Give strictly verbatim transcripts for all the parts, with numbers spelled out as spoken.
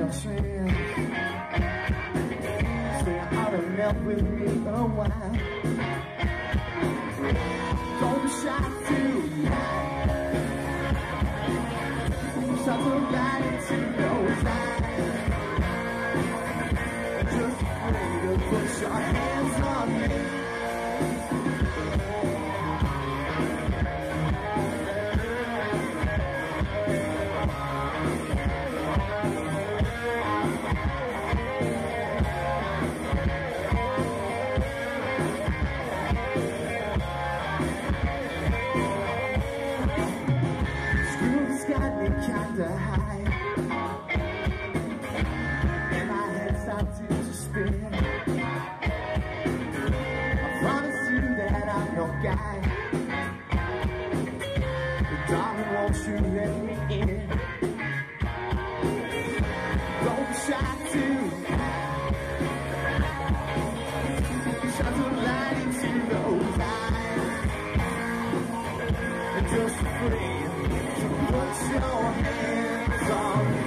chance. Stay out of love with me a while. Don't be shy tonight. Shine the light into those eyes. Just afraid to put your hands on me. Kinda high, and my head started to spin. I promise you that I'm your guy, but darling, won't you let me in? Don't be shy too. Shine some light into those eyes, and just free. Put your hands on me.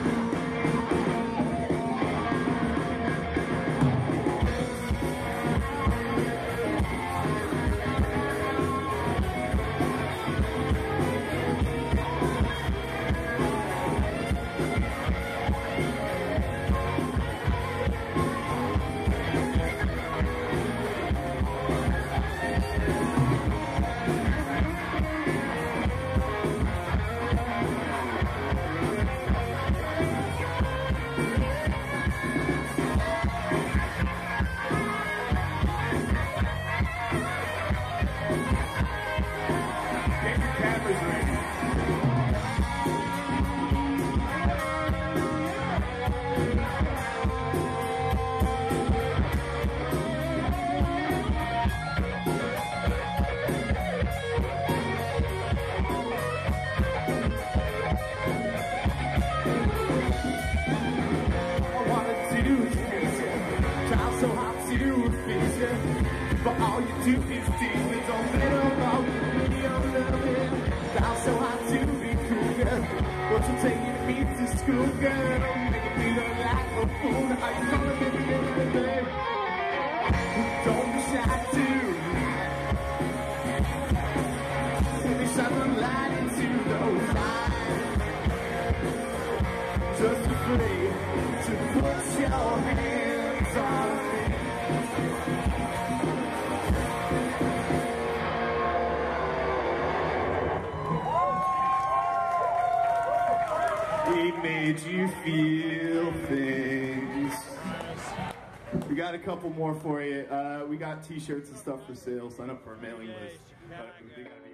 So hard to face it, but all you do is tease me. Don't let about me, I'm loving. Try so hard to be cool, girl. Won't you take me to school, girl? Making me look like a fool. How you gonna get me in the bed? Don't be shy too. Let me shine the light into those eyes. Just afraid to put your hands on me. We made you feel things. We got a couple more for you. Uh, we got t-shirts and stuff for sale. Sign up for our mailing list. But they gotta be